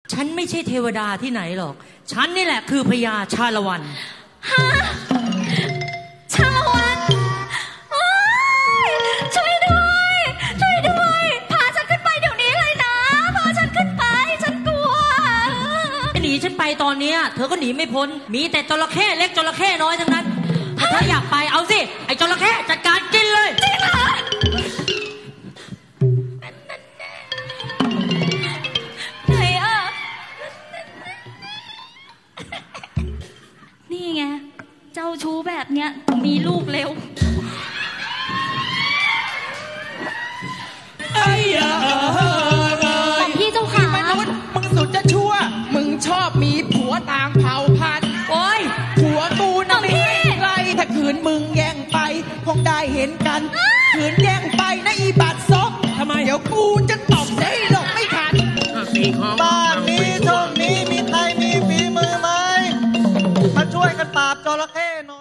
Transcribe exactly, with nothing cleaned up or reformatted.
ฉันไม่ใช่เทวดาที่ไหนหรอกฉันนี่แหละคือพญาชาละวันฮะชาละวันช่วยด้วยช่วยด้วยพาฉันขึ้นไปเดี๋ยวนี้เลยนะพาฉันขึ้นไปฉันกลัวหนีฉันไปตอนนี้เธอก็หนีไม่พ้นมีแต่จระเข้เล็กจระเข้น้อยทั้งนั้นถ้าเธออยากไปเอาสิไอ้จระเข้จัดการกินเลยจริงเหรอไหนอ่ะนี่ไงเจ้าชู้แบบเนี้ยมีลูกเร็วไอ้ยาของพี่เจ้าขามึงสุดจะชั่วมึงชอบมีผัวต่างเผ่าพันธุ์โอ้ยผัวกูน่ะไม่ไกลถ้าขืนมึงแย่งไปคงได้เห็นกันขืนแย่งไปนะอีบัดซบทำไมเดี๋ยวกูจะตบได้หลบไม่ทันบ้านนี้ช่วงนี้มีใครมีฝีมือไหมมาช่วยกันปราบจระเข้หน่อย